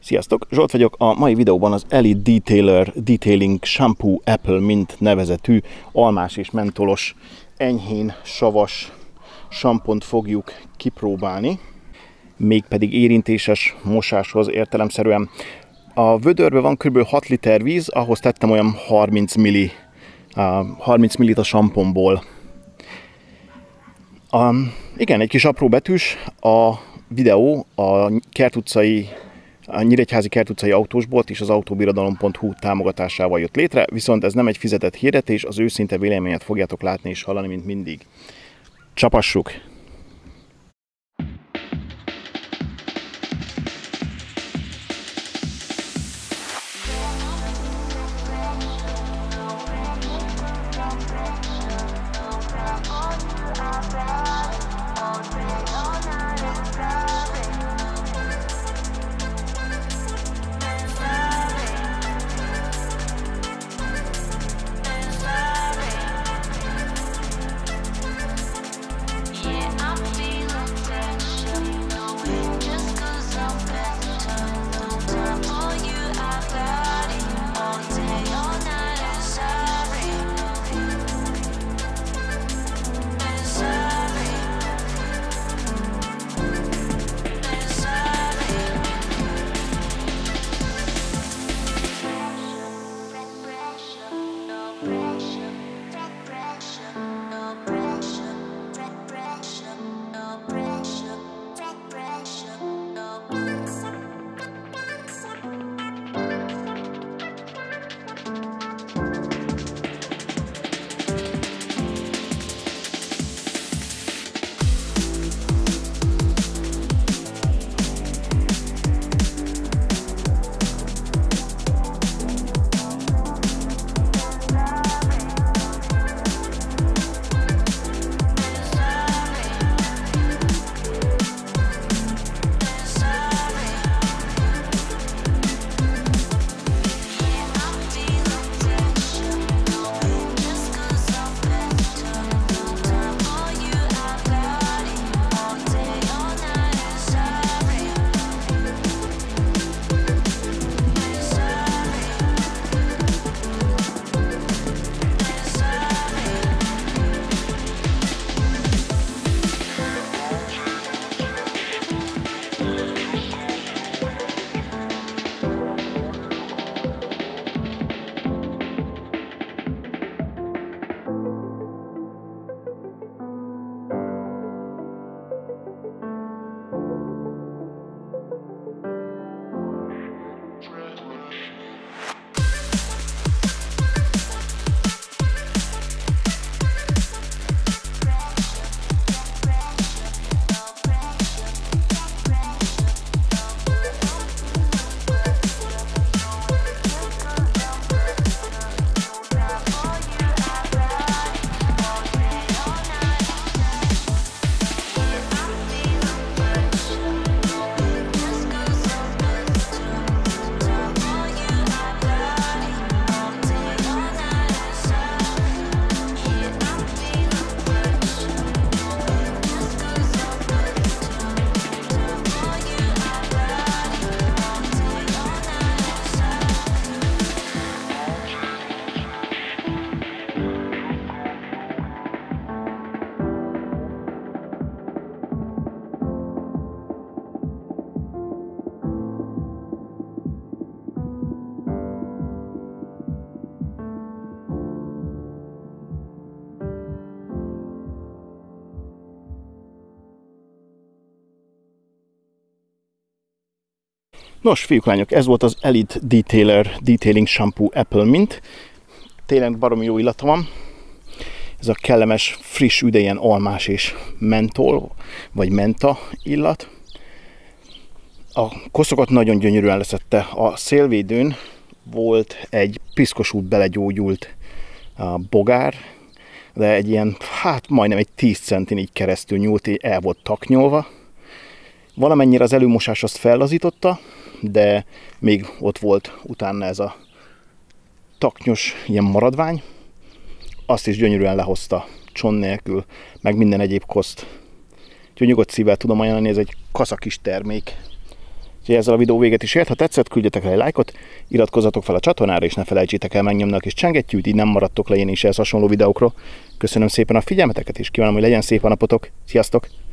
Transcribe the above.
Sziasztok! Zsolt vagyok. A mai videóban az Elite Detailing Shampoo Apple Mint nevezetű almás és mentolos, enyhén savas sampont fogjuk kipróbálni. Mégpedig érintéses mosáshoz értelemszerűen. A vödörben van kb. 6 liter víz, ahhoz tettem olyan 30 millit a samponból. Igen, egy kis apró betűs. A videó a Nyíregyházi Kert utcai autósbolt és az autóbirodalom.hu támogatásával jött létre, viszont ez nem egy fizetett hirdetés, az őszinte véleményet fogjátok látni és hallani, mint mindig. Csapassuk! Nos, fiúk, lányok, ez volt az Elite Detailing Shampoo Apple Mint. Tényleg baromi jó illata van. Ez a kellemes, friss, üde, almás és mentol, vagy menta illat. A koszokat nagyon gyönyörűen leszedte. A szélvédőn volt egy piszkosult belegyógyult bogár, de egy ilyen, majdnem egy 10 centin így keresztül nyúlt, el volt taknyolva. Valamennyire az előmosás azt fellazította, de még ott volt utána ez a taknyos ilyen maradvány. Azt is gyönyörűen lehozta csont nélkül, meg minden egyéb koszt. Úgyhogy nyugodt szívvel tudom ajánlani, ez egy kaszakis termék. Úgyhogy ezzel a videó véget is ért. Ha tetszett, küldjetek rá egy lájkot, iratkozzatok fel a csatornára, és ne felejtsétek el megnyomni a kis csengettyűt, így nem maradtok le én is ehhez hasonló videókról. Köszönöm szépen a figyelmeteket, és kívánom, hogy legyen szép a napotok. Sziasztok!